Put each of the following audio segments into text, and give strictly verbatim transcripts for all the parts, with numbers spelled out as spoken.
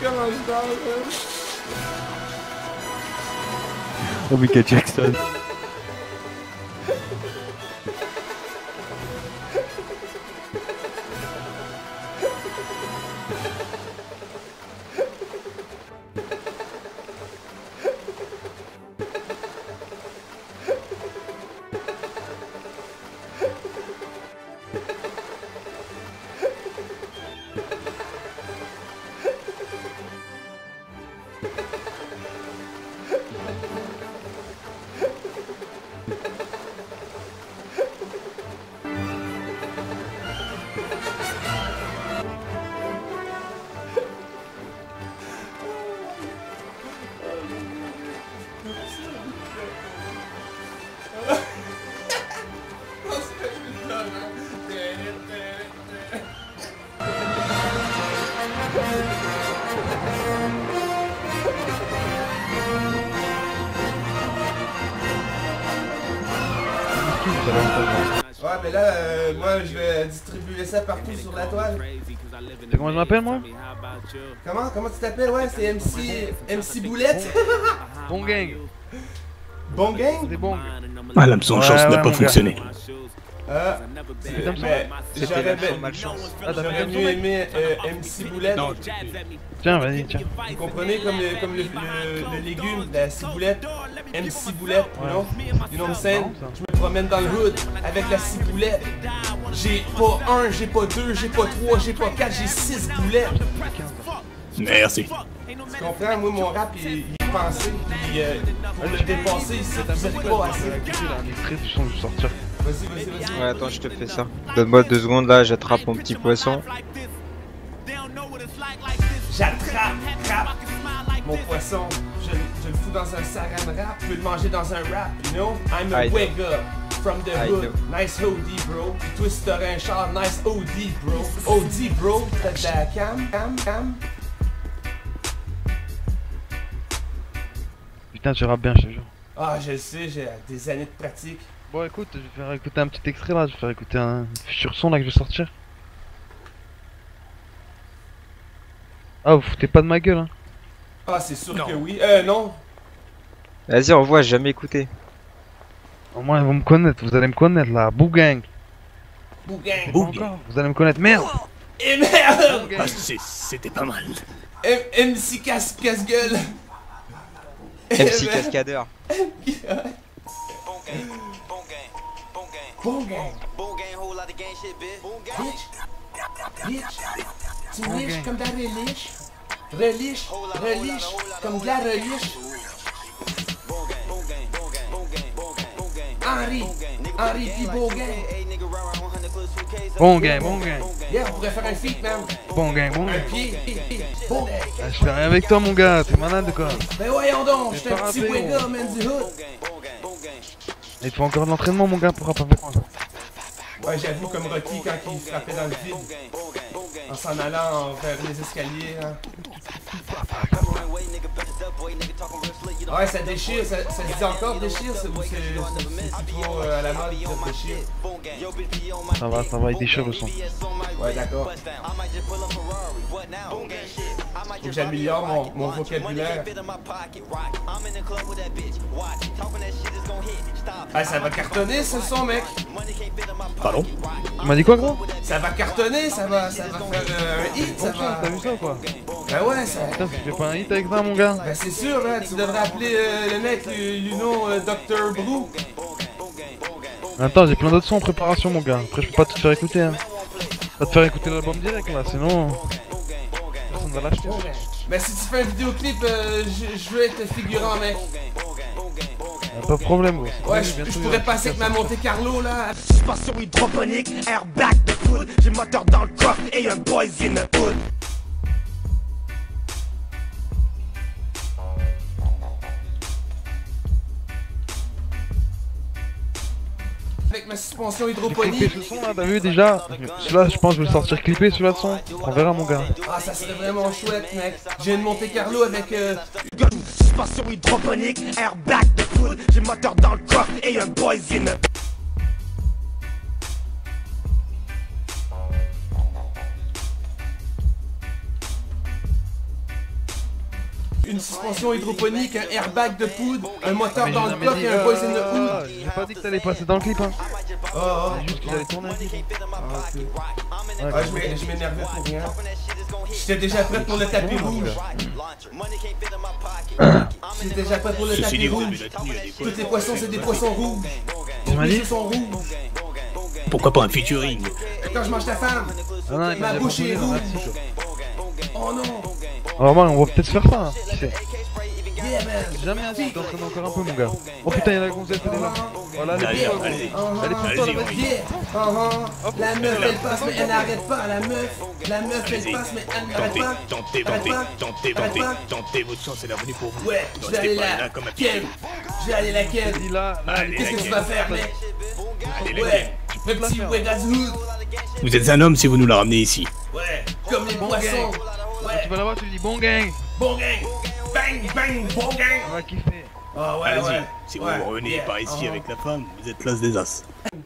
comment je dors, là. Oh, Michael Jackson. Ouais, mais là, euh, moi, je vais distribuer ça partout sur la toile. C'est comment je m'appelle, moi? Comment? Comment tu t'appelles? Ouais, c'est M C... M C Boulette? Bon gang. Bon gang? C'est bon. Ah, l'hameçon de chance n'a pas fonctionné. Ah, mais j'aurais Ah, t'as j'aurais mieux aimé euh, M C Boulette. Tiens, vas-y, tiens. Vous comprenez comme le, comme le, le, le légume, la ciboulette, M C Boulette, you know? You know what I'm saying? Je me promène dans le hood avec la ciboulette. J'ai pas un, j'ai pas deux, j'ai pas trois, j'ai pas quatre, j'ai six boulettes. Merci. Tu comprends? Moi, mon rap, il, il est pensé, puis euh, pour le dépasser, c'est pas assez. Un extrait du son, je vais sortir. Vas-y, vas-y, vas-y. Ouais, attends, je te fais ça. Donne-moi deux secondes là, j'attrape mon petit poisson. J'attrape, rap, mon poisson. Je, je le fous dans un saran wrap, je peux le manger dans un rap, you know? I'm a I wake up from the I hood. know. Nice O D, bro. Puis toi, si t'aurais un char, nice O D, bro. O D, bro. T'as de la cam, cam, cam. Putain, tu rappes bien, je te jure. Ah, je le sais, j'ai des années de pratique. Bon, écoute, je vais faire écouter un petit extrait là, je vais faire écouter un futur son là que je vais sortir. Ah, vous foutez pas de ma gueule, hein. Ah, c'est sûr que oui. Euh, non. Vas-y, envoie, j'ai jamais écouté. Au moins, ils vont me connaître, vous allez me connaître là, Bougang. Bougang. Pas encore, vous allez me connaître, merde. Et merde. Ah, c'était pas mal. M MC casse casse-gueule. M C Cascadeur. Bon gang. Bitch. Bitch. Tu liches comme de la reliche. Reliche. Reliche. Comme de la reliche. Henri. Henri pis beau gang. Bon gang, bon gang. Yeah, on pourrait faire un feat, man. Bon gang, bon Un gang. pied. Bon gang. Ah, je fais rien avec toi, mon gars, t'es malade ou quoi? Ben voyons donc, j'étais un pas petit rappé, wega, gros. man, du hood. Il te faut encore de l'entraînement, mon gars, pour rapper avec moi. Ouais, j'avoue, comme Rocky quand il frappait dans le vide. En s'en allant vers les escaliers, hein. Ouais, ça déchire, ça, ça se dit encore déchire, c'est ou c'est c'est trop euh, à la mode de dire déchire? Ça va, ça va, il déchire le son. Ouais, d'accord. Faut que j'améliore mon, mon vocabulaire. Ah, ça va cartonner ce son, mec. Pardon? Tu m'as dit quoi, gros? Ça va cartonner, ça va, ça va faire euh, un hit, ça va. T'as vu ça ou quoi? Ben ouais, ça. Putain, tu fais pas un hit avec ça, mon gars? Ben c'est sûr, hein, tu devrais appeler euh, le mec, euh, you know, euh, docteur Blue. Attends, j'ai plein d'autres sons en préparation, mon gars. Après, je peux pas te faire écouter, hein. Pas te faire écouter l'album direct, là, sinon... Personne va l'acheter. Ben si tu fais un vidéoclip, euh, je, je veux être figurant, mec. Y'a pas de problème, gros. Ouais, je, je pourrais passer avec ma Monte Carlo, là. Suspension hydroponique, airbag de poudre, j'ai moteur dans le coffre et un boys in the hood. Avec ma suspension J'ai clippé hydroponique. ce son là, t'as vu déjà? Celui-là, je pense que je vais le sortir clippé celui-là de son. On verra, mon gars. Ah, ça serait vraiment chouette, mec. J'ai une Monte Carlo avec... Euh... Suspension hydroponique, airbag de poudre, j'ai moteur dans le coffre et un boys in the... une suspension hydroponique, un airbag de poudre, un moteur Mais dans j'ai le jamais coffre dit- et un boys in the euh, hood. J'ai pas dit que t'allais passer dans le clip, hein. Oh, oh. C'est juste que j'allais tourner un clip. Ah, ok. Ouais, Ah, je m'é- je m'énervais pour rien. J'étais déjà prêt pour le tapis rouge. J'étais déjà prêt pour le Ceci tapis dit, vous rouge. avez la tenue adéquate. Tous les poissons, c'est des poissons rouges. Tu m'as Les dit yeux sont rouges. Pourquoi pas un featuring? Quand je mange ta femme, Ah non, il m'a ma déjà bouche est proposé, rouge. merci, quoi. Oh non. Alors, moi, on va peut-être se faire ça, hein. Qui sait. Yeah, man. Jamais un truc, t'entraînes encore un peu, mon gars. Oh putain, y'a la gonzesse, elle est là. Voilà, elle est Allez, pour toi, allez. gros. Elle est pour toi, la Allez-y, vas-y. Yeah. Uh-huh. La meuf, elle passe, mais elle n'arrête pas. La meuf, la meuf, elle Allez-y. passe, mais elle n'arrête Tentez, pas. tentez, Arrête tentez, pas. tentez, Arrête tentez, pas. tentez, votre chance est la venue pour vous. Ouais, Ne je vais aller restez pas là. là comme un Ken, pied. je vais aller là, Ken. Dis là, là, Allez, Qu'est-ce que la tu Ken. vas faire, mec? Allez, la Ouais, Ken. le petit Wegas Hood. Vous êtes un homme si vous nous la ramenez ici. Ouais, comme les poissons. Quand Ouais, tu vas là-bas, tu lui dis bon gang. bon gang. Bang, bang, bon gang. On va kiffer. Ah ouais, Allez-y. ouais. Si vous Ouais, revenez yeah, par ici uh-huh. avec la femme, vous êtes l'as des as.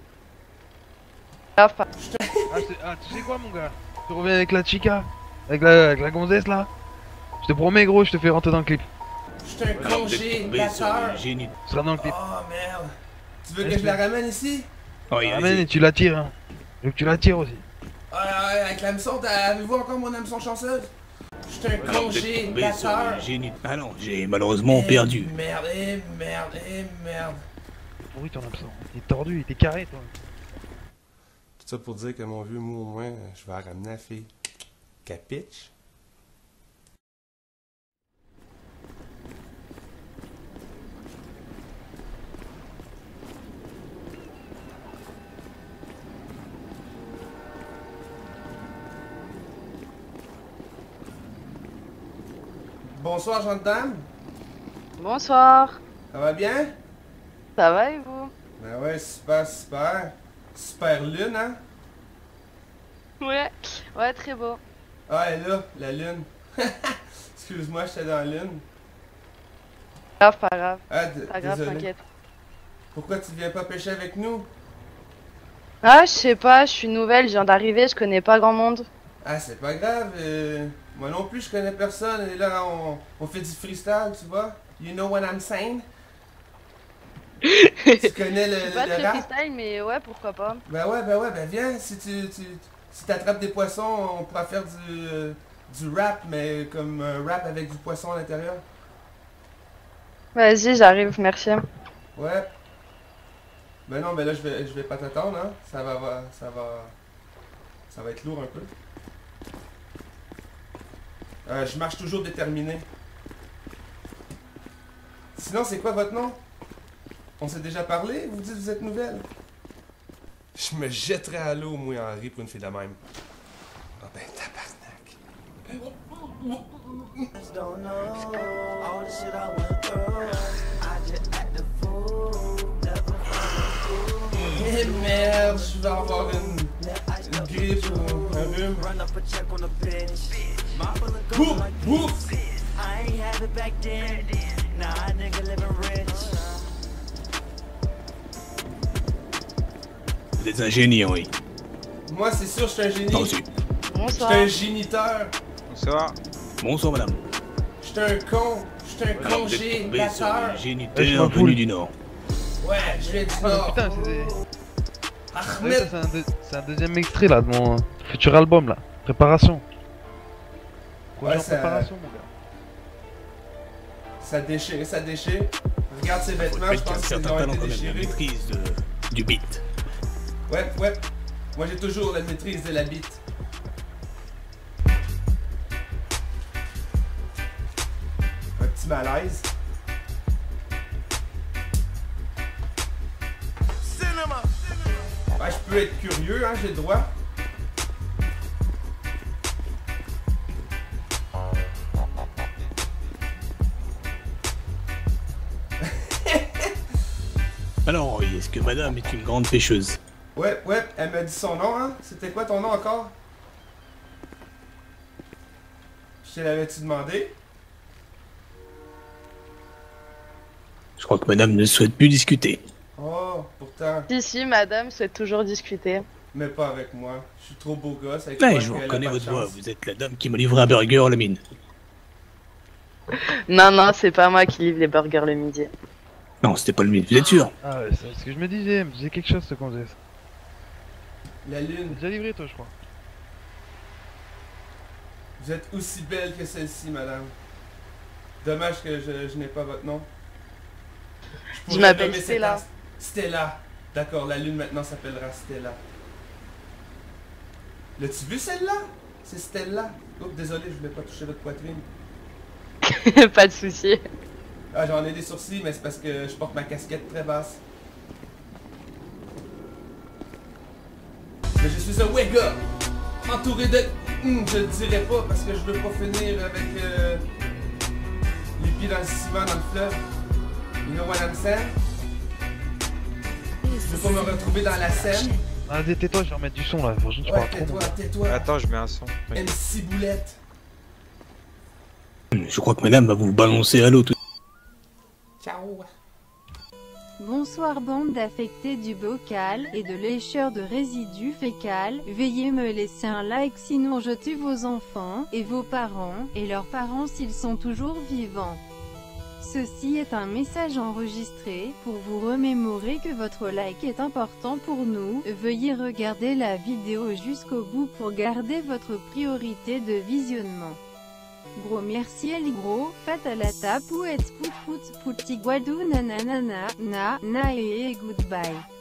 Ah, c'est- ah, tu sais quoi, mon gars? Tu reviens avec la chica, avec la, avec la gonzesse là. Je te promets, gros, je te fais rentrer dans le clip. Je suis un Alors, vous êtes tombé sur congélateur. le génie. Tu seras dans le clip. Oh merde. Tu veux que je la ramène ici? Oh, oui, Ramène allez-y. et tu la tires, hein. Je veux que tu la tires aussi. Ouais, ouais, avec l'hameçon, t'as- avez-vous encore mon hameçon chanceuse? Je suis un Alors, vous êtes tombé sur congélateur. le génie. Ah non, j'ai malheureusement Eh, perdu. Merde, eh merde, eh merde. Pourri ton absent. Il est tordu, il était carré, toi. Tout ça pour dire que mon vieux mou, au moins, je vais la ramener la fille. Capiche? Bonsoir, jeune dame. Bonsoir, Ça va bien? ça va et vous? Ben ouais, super, super. Super lune, hein? Ouais, ouais, très beau. Ah, elle est là, la lune. Excuse-moi, j'étais dans la lune. Grave, pas grave, Ah, d- pas grave, désolé. t'inquiète. Pourquoi tu viens pas pêcher avec nous? Ah, je sais pas, je suis nouvelle, je viens d'arriver, je connais pas grand monde. Ah, c'est pas grave. euh, moi non plus, je connais personne. Et là, on, on fait du freestyle, tu vois? You know what I'm saying? Tu connais le, Je suis le, pas le très rap? freestyle, mais ouais, pourquoi pas. Ben ouais, ben ouais, ben viens. Si tu, tu si t'attrapes des poissons, on pourra faire du, euh, du rap, mais comme un rap avec du poisson à l'intérieur. Vas-y, j'arrive, merci. Ouais. Ben non, ben là, je vais, je vais pas t'attendre, hein. Ça va, va- ça va... Ça va être lourd un peu. Euh, je marche toujours déterminé. Sinon, c'est quoi votre nom? On s'est déjà parlé? Vous dites que vous êtes nouvelle? Je me jetterais à l'eau, moi, Henri, pour une fille de même. Ah ben, tabarnak. Eh merde, je vais avoir une, une grippe ou un rhume. Bouf, bouf. Vous êtes un génie, oui. Moi, c'est sûr, je suis un génie. Moi aussi. Je Bonsoir. suis un géniteur. Bonsoir. Bonsoir, madame. Je suis un con. Je suis un Alors, vous êtes tombé sur congélateur. le Ouais, je géniteur m'en fous. venu du Nord. Ouais, je viens du Ah, Nord. putain, c'est. Ouais, ça, Ahmed. c'est un, deux- c'est un deuxième extrait là de mon futur album là. Préparation. Projet Ouais, en ça- préparation, mon gars. Ça déchire, ça déchire. Regarde ses Faut vêtements, le je fait qu'il y a pense un qu'ils certain ont talent été quand même, la déchirés. maîtrise de- du beat. Ouais, ouais. Moi, j'ai toujours la maîtrise de la bite. Un petit malaise. Ouais, je peux être curieux, hein, j'ai le droit. Alors, oui, est-ce que madame est une grande pêcheuse? Ouais, ouais, elle m'a dit son nom, hein. C'était quoi ton nom encore? Je te l'avais-tu demandé? Je crois que madame ne souhaite plus discuter. Oh, pourtant, Si, si, madame souhaite toujours discuter. mais pas avec moi. Je suis trop beau gosse avec Ouais, toi, je vous qu'elle a reconnais pas de votre voix, chance. vous êtes la dame qui m'a livré un burger à la mine. Non, non, c'est pas moi qui livre les burgers le midi. Non, c'était pas le mien, vous êtes sûr? Ah ouais, c'est ce que je me disais, me disait quelque chose ce qu'on disait. La lune, Déjà livré toi je crois. vous êtes aussi belle que celle-ci, madame. Dommage que je, je n'ai pas votre nom. Je pourrais m'appelle nommer cette Stella. race- Stella. D'accord, la lune maintenant s'appellera Stella. L'as-tu vu celle-là? C'est Stella. Oups, désolé, je voulais pas toucher votre poitrine. Pas de souci. Ah, j'en ai des sourcils, mais c'est parce que je porte ma casquette très basse. Mais je suis un Wega, entouré de... Hum, je le dirai pas parce que je veux pas finir avec euh, les pieds dans le ciment, dans le fleuve. You know what I'm saying? Je veux pas me retrouver dans la Seine. Ah tais-toi, je vais remettre du son là, franchement tu Ouais, parles trop. tais-toi, mon gars. tais-toi. Attends, je mets un son. M C Boulette. Je crois que madame va vous balancer à l'eau tout. Ciao. Bonsoir bande d'affectés du bocal et de lécheurs de résidus fécals, veuillez me laisser un like sinon je tue vos enfants, et vos parents, et leurs parents s'ils sont toujours vivants. Ceci est un message enregistré, pour vous remémorer que votre like est important pour nous, veuillez regarder la vidéo jusqu'au bout pour garder votre priorité de visionnement. Gros merci El gros, fatalata pouet pout pout pouti guadou nananana, na, na et goodbye.